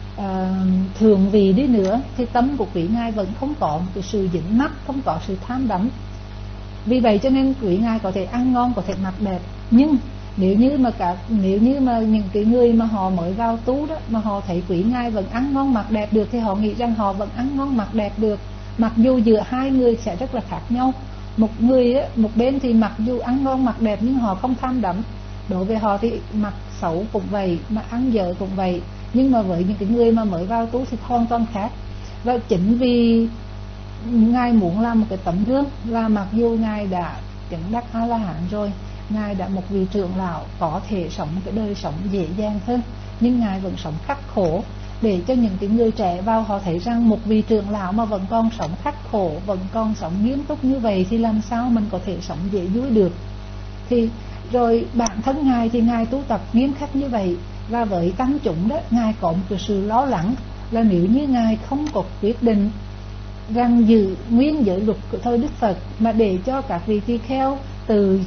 thường vị đi nữa thì tâm của quý ngài vẫn không có một cái sự dính mắc, không có sự tham đắm. Vì vậy cho nên quý ngài có thể ăn ngon, có thể mặc đẹp, nhưng nếu như mà những cái người mà họ mới vào tu đó mà họ thấy quý ngài vẫn ăn ngon mặc đẹp được thì họ nghĩ rằng họ vẫn ăn ngon mặc đẹp được, mặc dù giữa hai người sẽ rất là khác nhau. Một người ấy, một bên thì mặc dù ăn ngon mặc đẹp nhưng họ không tham đắm, đối với họ thì mặc xấu cũng vậy, mà ăn dở cũng vậy. Nhưng mà với những cái người mà mới vào tu thì hoàn toàn khác. Và chính vì ngài muốn làm một cái tấm gương là mặc dù ngài đã chứng đắc A La Hán rồi, ngài đã một vị trưởng lão có thể sống cái đời sống dễ dàng hơn, nhưng ngài vẫn sống khắc khổ, để cho những cái người trẻ vào họ thấy rằng một vị trưởng lão mà vẫn còn sống khắc khổ, vẫn còn sống nghiêm túc như vậy thì làm sao mình có thể sống dễ dúi được. Thì rồi bản thân ngài thì ngài tu tập nghiêm khắc như vậy, và với tăng chúng đó ngài có một cái sự lo lắng là nếu như ngài không có quyết định rằng giữ nguyên giới luật của thời Đức Phật mà để cho các vị tỳ kheo từ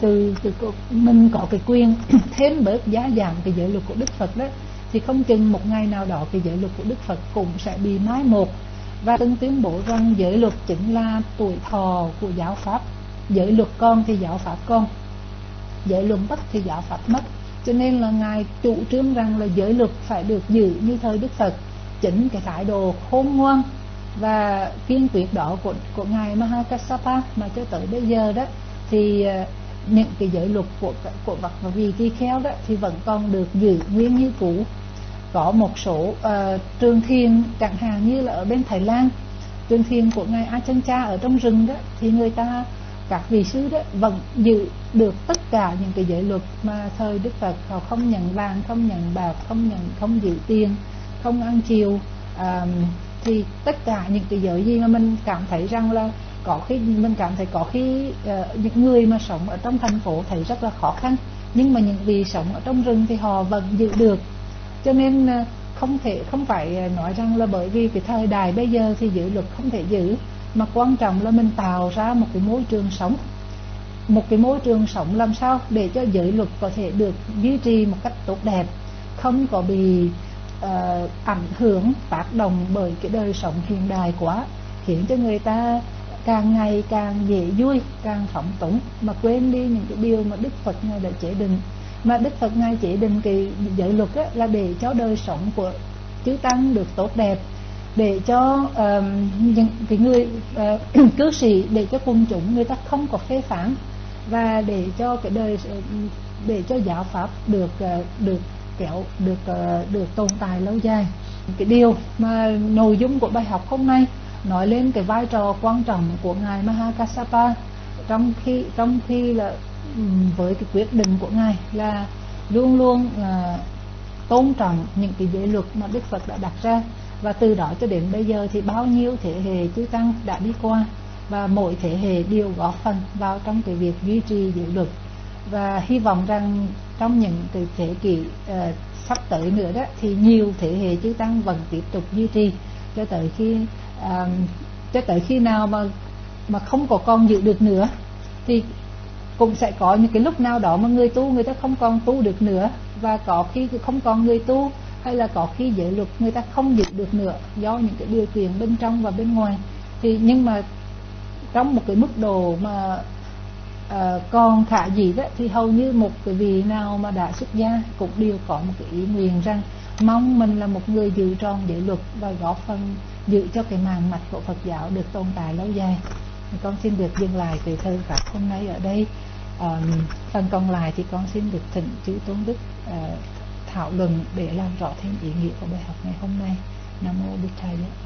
mình có cái quyền thêm bớt giá giảm cái giới luật của Đức Phật đó, thì không chừng một ngày nào đó cái giới luật của Đức Phật cũng sẽ bị mai một. Và từng tuyên bố rằng giới luật chính là tuổi thọ của giáo pháp, giới luật con thì giáo pháp con, giới luật mất thì giáo pháp mất. Cho nên là ngài chủ trương rằng là giới luật phải được giữ như thời Đức Phật. Chính cái thái độ khôn ngoan và kiên quyết đó của ngài Mahakassapa mà cho tới bây giờ đó thì những cái giới luật của vật và vị tỳ kheo đó thì vẫn còn được giữ nguyên như cũ. Có một số trường thiền chẳng hạn như là ở bên Thái Lan, trường thiền của ngài Ajahn Chah ở trong rừng đó, thì người ta, các vị sư đó vẫn giữ được tất cả những cái giới luật mà thời Đức Phật. Họ không nhận vàng, không nhận bạc, không giữ tiền, không ăn chiều, thì tất cả những cái giới gì mà mình cảm thấy rằng là có khi mình cảm thấy có khi những người mà sống ở trong thành phố thấy rất là khó khăn, nhưng mà những vị sống ở trong rừng thì họ vẫn giữ được. Cho nên không phải nói rằng là bởi vì cái thời đại bây giờ thì giới luật không thể giữ, mà quan trọng là mình tạo ra một cái môi trường sống làm sao để cho giới luật có thể được duy trì một cách tốt đẹp, không có bị ảnh hưởng tác động bởi cái đời sống hiện đại quá, khiến cho người ta càng ngày càng dễ vui, càng phóng túng mà quên đi những cái điều mà Đức Phật ngài đã chế định. Mà Đức Phật ngài chế định cái giới luật là để cho đời sống của chư tăng được tốt đẹp, để cho những cái người cư sĩ, để cho quần chúng người ta không có phê phán, và để cho giáo pháp được tồn tại lâu dài. Cái điều mà nội dung của bài học hôm nay nói lên cái vai trò quan trọng của ngài Mahakassapa trong khi là với cái quyết định của ngài là luôn luôn tôn trọng những cái giới luật mà Đức Phật đã đặt ra. Và từ đó cho đến bây giờ thì bao nhiêu thế hệ chư tăng đã đi qua, và mỗi thế hệ đều góp phần vào trong cái việc duy trì giới luật. Và hy vọng rằng trong những cái thế kỷ sắp tới nữa đó thì nhiều thế hệ chư tăng vẫn tiếp tục duy trì cho tới khi nào mà không có còn giữ được nữa, thì cũng sẽ có những cái lúc nào đó mà người tu người ta không còn tu được nữa, và có khi không còn người tu, hay là có khi giới luật người ta không giữ được nữa do những cái điều kiện bên trong và bên ngoài. Thì nhưng mà trong một cái mức độ mà còn khả dĩ đó, thì hầu như một cái vị nào mà đã xuất gia cũng đều có một cái ý nguyện rằng mong mình là một người giữ tròn giới luật và góp phần giữ cho cái màn mạch của Phật giáo được tồn tại lâu dài. Con xin được dừng lại cái thời pháp hôm nay ở đây. Phần còn lại thì con xin được thỉnh chư Tôn Đức thảo luận để làm rõ thêm ý nghĩa của bài học ngày hôm nay. Nam mô Bụt Thầy.